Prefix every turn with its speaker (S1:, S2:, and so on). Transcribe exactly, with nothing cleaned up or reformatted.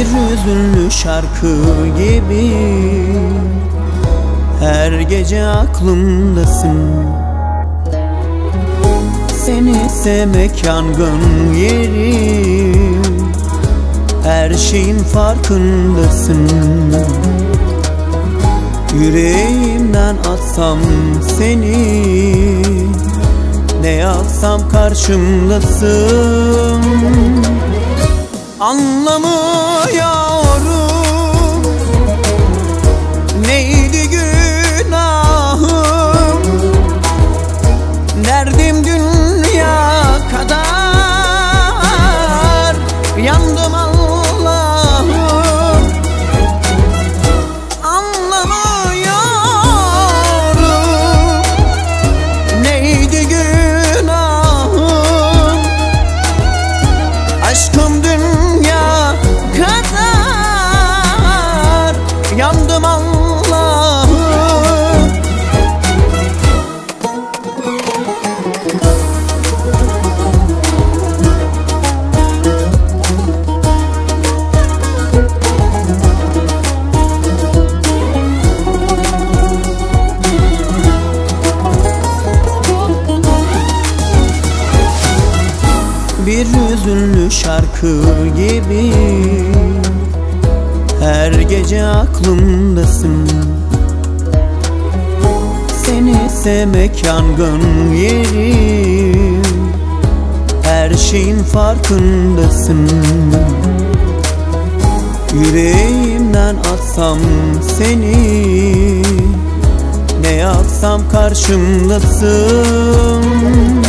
S1: Bir hüzünlü şarkı gibi her gece aklımdasın. Seni sevmek yangın yeri, her şeyin farkındasın. Yüreğimden atsam seni, ne yapsam karşımdasın. Anlamıyorum, neydi günahım, derdim dünya kadar, yandım Allah'ım. Anlamıyorum, neydi günahım, aşkım dünya kadar, yandım Allah'ım. Bir hüzünlü şarkı gibi her gece aklımdasın. Seni sevmek yangın yeri, her şeyin farkındasın. Yüreğimden atsam seni, ne yapsam karşımdasın.